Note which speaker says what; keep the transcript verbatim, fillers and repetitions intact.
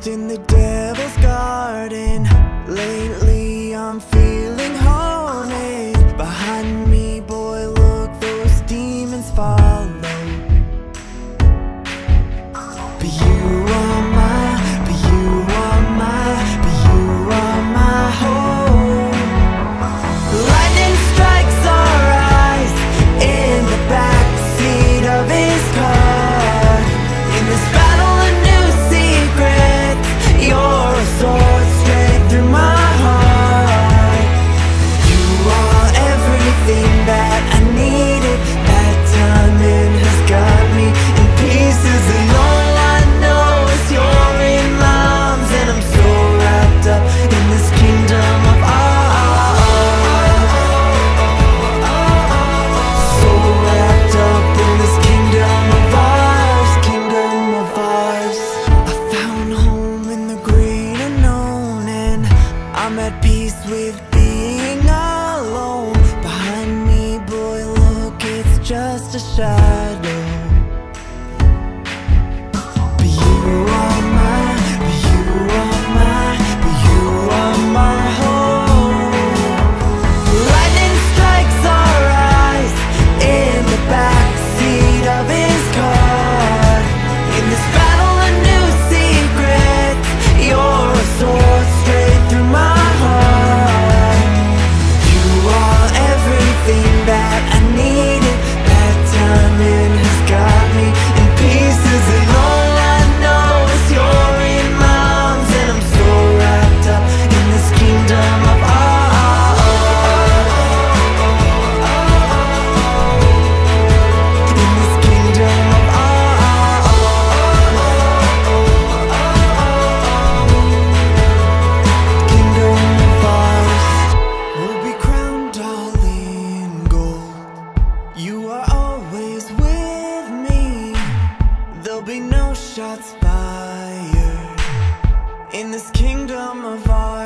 Speaker 1: lost in the devil's garden. Lately I'm feeling haunted. Behind me, boy, look, those demons follow. But you are my, but you are my, but you are my home. Lightning strikes our eyes in the backseat of his car. In this battle of new secrets, you're a sword straight through my heart. You are everything that I needed. That diamond has got me in pieces, and all I know is you're in my arms. And I'm so wrapped up in this kingdom of ours. So wrapped up in this kingdom of ours, kingdom of ours. I found home in the great unknown, and I'm at peace with being alone. Behind me, boy, look, it's just a shadow. But you are my, but you are my, but you are my home. Lightning strikes our eyes in the backseat of his car. In this battle of new secrets, you're a sword straight through my heart. You are everything that I needed. That diamond has got me in pieces, and all I know is you're in my arms. And I'm so wrapped up in this kingdom of ours. In this kingdom of ours. Kingdom of ours. We'll be crowned all in gold. You are always with me. There'll be no shots fired in this kingdom of ours.